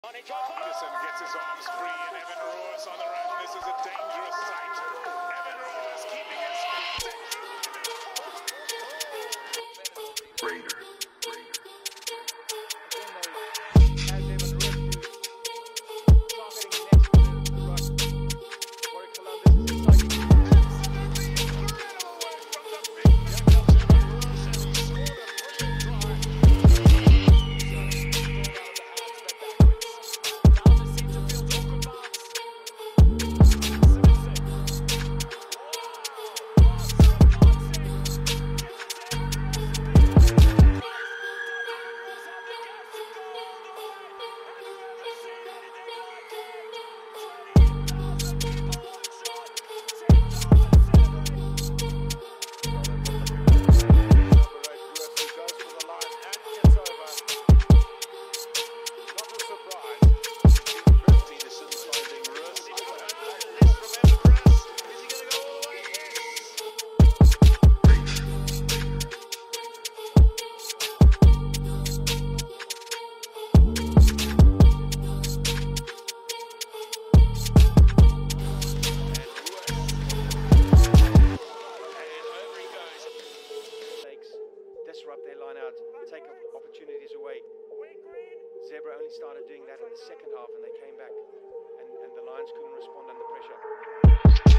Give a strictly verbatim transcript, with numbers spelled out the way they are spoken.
Anderson gets his arms free and Evan Roos on the run. This is a dangerous sight. Evan Roos keeping his feet. Raider. Disrupt their line out, take opportunities away. Zebra only started doing that in the second half and they came back and, and the Lions couldn't respond under pressure.